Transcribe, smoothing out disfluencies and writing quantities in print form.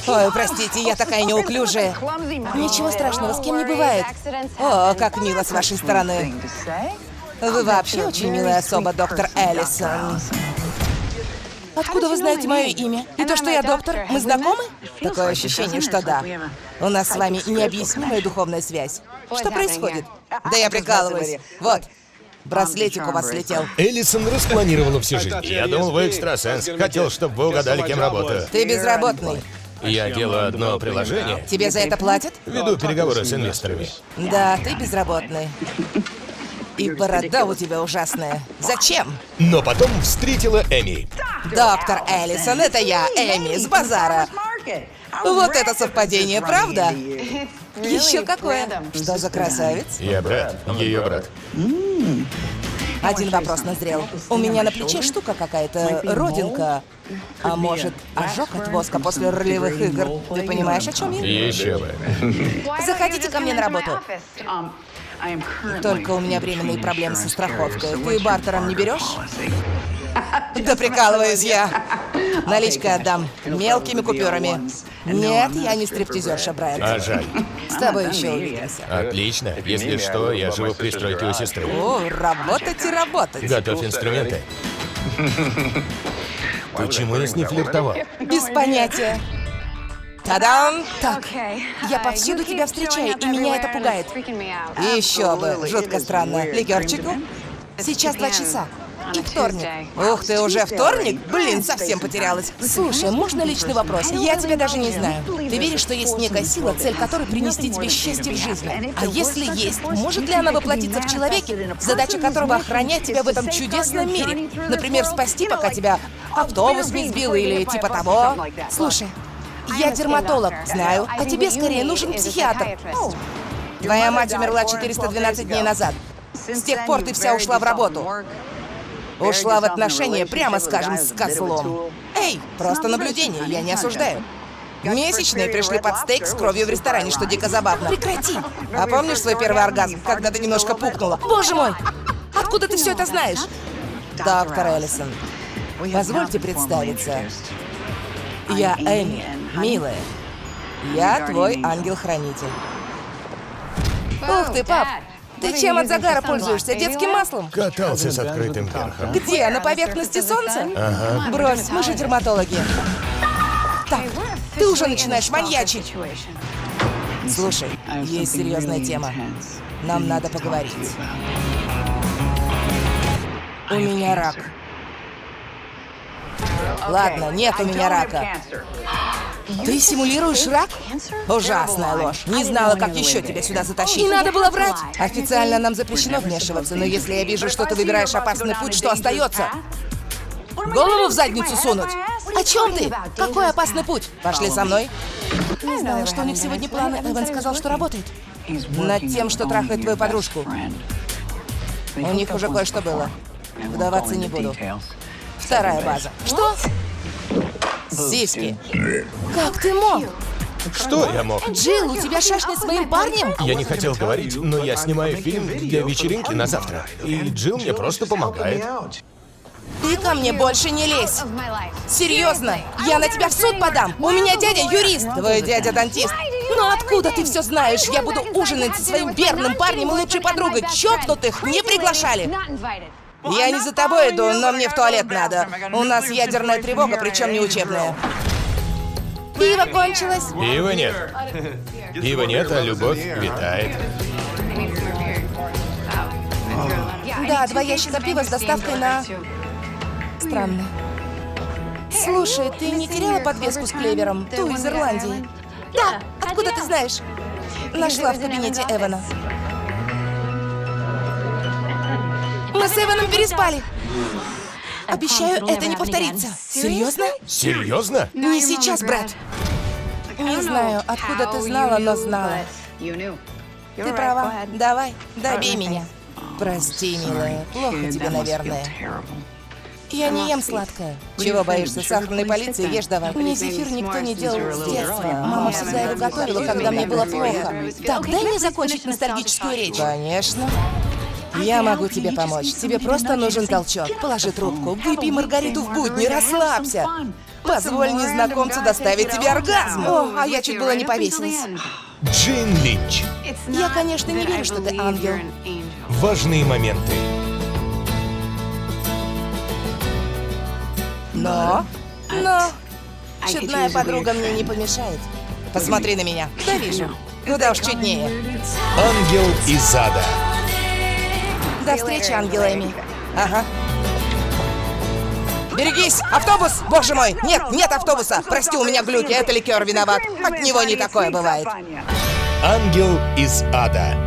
Ой, простите, я такая неуклюжая. Ничего страшного, с кем не бывает. О, как мило с вашей стороны. Вы вообще очень милая особа, доктор Эллисон. Откуда вы знаете мое имя? И то, что я доктор, мы знакомы? Такое ощущение, что да. У нас с вами необъяснимая духовная связь. Что происходит? Да я прикалываюсь. Вот, браслетик у вас слетел. Эллисон распланировала всю жизнь. Я думал, вы экстрасенс. Хотел, чтобы вы угадали, кем работаю. Ты безработный. Я делаю одно приложение. Тебе за это платят? Веду переговоры с инвесторами. Да, ты безработный. И борода у тебя ужасная. Зачем? Но потом встретила Эми. Доктор Эллисон, это я, Эми, с базара. Вот это совпадение, правда? Еще какое. Что за красавец? Я брат, ее брат. Один вопрос назрел. У меня на плече штука какая-то, родинка. А может, ожог от воска после ролевых игр? Ты понимаешь, о чем я? Еще бы. Заходите ко мне на работу. Только у меня временные проблемы со страховкой. Ты бартером не берешь? Да прикалываюсь я. Наличкой отдам. Мелкими купюрами. Нет, я не стриптизерша, Брэд. А жаль. С тобой еще увидимся. Отлично. Если что, я живу в пристройке у сестры. О, работать и работать. Готовь инструменты. Почему я с ней флиртовал? Без понятия. Та-дам! Так, я повсюду тебя встречаю, и меня это пугает. Еще бы, жутко странно. Ликерчику? Сейчас 2 часа. И вторник. Ух ты, уже вторник? Блин, совсем потерялась. Слушай, можно личный вопрос? Я тебя даже не знаю. Ты веришь, что есть некая сила, цель которой принести тебе счастье в жизни? А если есть, может ли она воплотиться в человеке, задача которого охранять тебя в этом чудесном мире? Например, спасти, пока тебя автобус не сбил или типа того? Слушай, я дерматолог, знаю, а тебе скорее нужен психиатр. Твоя мать умерла 412 дней назад. С тех пор ты вся ушла в работу. Ушла в отношения, прямо скажем, с козлом. Эй, просто наблюдение, я не осуждаю. Месячные пришли под стейк с кровью в ресторане, что дико забавно. Прекрати! А помнишь свой первый оргазм, когда ты немножко пукнула? Боже мой! Откуда ты все это знаешь? Доктор Эллисон, позвольте представиться. Я Эми, милая. Я твой ангел-хранитель. Ух ты, пап! Ты чем от загара пользуешься? Детским маслом? Катался с открытым верхом. Где? На поверхности солнца? Ага. Брось, мы же дерматологи. Так, ты уже начинаешь маньячить. Слушай, есть серьезная тема. Нам надо поговорить. У меня рак. Ладно, нет у меня рака. Ты симулируешь рак? Ужасная ложь. Не знала, как еще тебя сюда затащить. Не надо было врать. Официально нам запрещено вмешиваться, но если я вижу, что ты выбираешь опасный путь, что остается? Голову в задницу сунуть? О чем ты? Какой опасный путь? Пошли со мной. Не знала, что у них сегодня планы. Эван сказал, что работает. Над тем, что трахает твою подружку. У них уже кое-что было. Вдаваться не буду. Вторая база. Что? Сиськи. Как ты мог? Что я мог? Джилл, у тебя шашни с моим парнем? Я не хотел говорить, но я снимаю фильм для вечеринки на завтра. И Джилл мне просто помогает. Ты ко мне больше не лезь. Серьезно, я на тебя в суд подам. У меня дядя юрист. Твой дядя дантист. Но откуда ты все знаешь? Я буду ужинать со своим верным парнем и лучшей подругой. Чокнутых не приглашали. Я не за тобой иду, но мне в туалет надо. У нас ядерная тревога, причем не учебная. Пиво кончилось. Пива нет. Пива нет, а любовь витает. Да, 2 ящика пива с доставкой на... Странно. Слушай, ты не теряла подвеску с клевером? Ту из Ирландии? Да, откуда ты знаешь? Нашла в кабинете Эвана. Мы с Эваном переспали. Обещаю, это не повторится. Серьезно? Серьезно? Не сейчас, брат. Не знаю, откуда ты знала, но знала. Ты права. Давай, добей меня. Прости, милая. Плохо тебе, наверное. Я не ем сладкое. Чего боишься? Сахарной полиции ешь давай. Мне зефир никто не делал с детства. Мама всегда его готовила, когда мне было плохо. Так, дай мне закончить ностальгическую речь. Конечно. Я могу тебе помочь. Тебе просто нужен толчок. Положи трубку, выпей маргариту в будни, расслабься. Позволь незнакомцу доставить тебе оргазм. О, а я чуть было не повесилась. Джейн Линч. Я, конечно, не верю, что ты ангел. Важные моменты. Но чудная подруга мне не помешает. Посмотри на меня. Да вижу. Куда уж чуднее. Ангел из ада. До встречи, ангел Эми. Ага. Берегись! Автобус! Боже мой! Нет, нет автобуса! Прости, у меня глюки, это ликер виноват. От него не такое бывает. Ангел из ада.